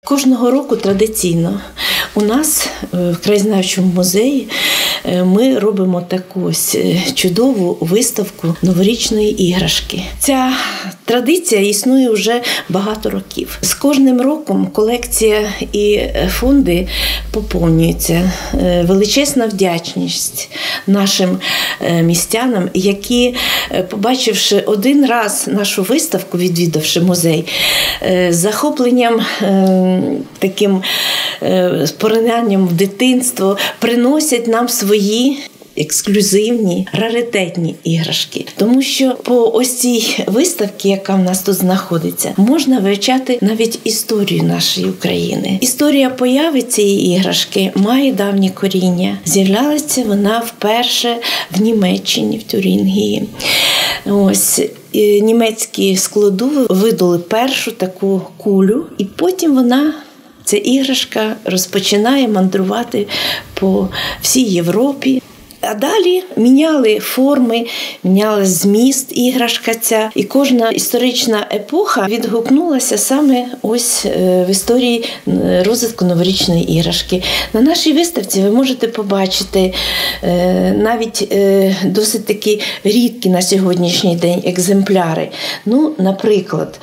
Кожного року традиційно у нас в краєзнавчому музеї ми робимо таку ось чудову виставку новорічної іграшки. Ця традиція існує вже багато років. З кожним роком колекція і фонди поповнюються. Величезна вдячність нашим містянам, які, побачивши один раз нашу виставку, відвідавши музей, з захопленням таким поринанням в дитинство, приносять нам свої ексклюзивні, раритетні іграшки. Тому що по ось цій виставці, яка в нас тут знаходиться, можна вивчати навіть історію нашої України. Історія появи цієї іграшки має давні коріння. З'являлася вона вперше в Німеччині, в Тюрингії. Ось німецькі складови видали першу таку кулю, і потім ця іграшка розпочинає мандрувати по всій Європі. А далі міняли форми, міняли зміст іграшка ця. І кожна історична епоха відгукнулася саме ось в історії розвитку новорічної іграшки. На нашій виставці ви можете побачити навіть досить такі рідкі на сьогоднішній день екземпляри. Ну, наприклад,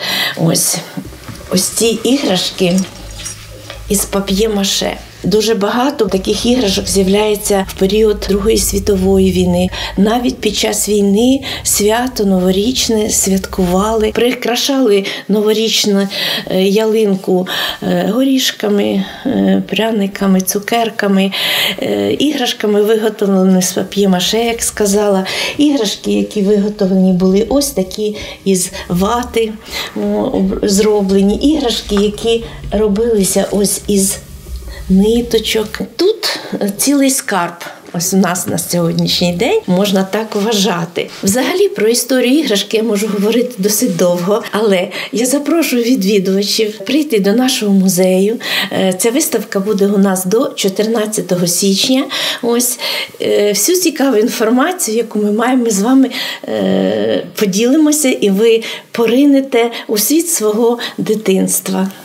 ось ці іграшки із пап'є-маше. Дуже багато таких іграшок з'являється в період Другої світової війни. Навіть під час війни свято новорічне святкували, прикрашали новорічну ялинку горішками, пряниками, цукерками, іграшками, виготовленими з пап'є-маше, як сказала. Іграшки, які виготовлені були ось такі із вати зроблені. Іграшки, які робилися ось із ниточок. Тут цілий скарб. Ось у нас на сьогоднішній день можна так вважати. Взагалі про історію іграшки я можу говорити досить довго, але я запрошую відвідувачів прийти до нашого музею. Ця виставка буде у нас до 14 січня. Ось всю цікаву інформацію, яку ми маємо, ми з вами поділимося, і ви поринете у світ свого дитинства.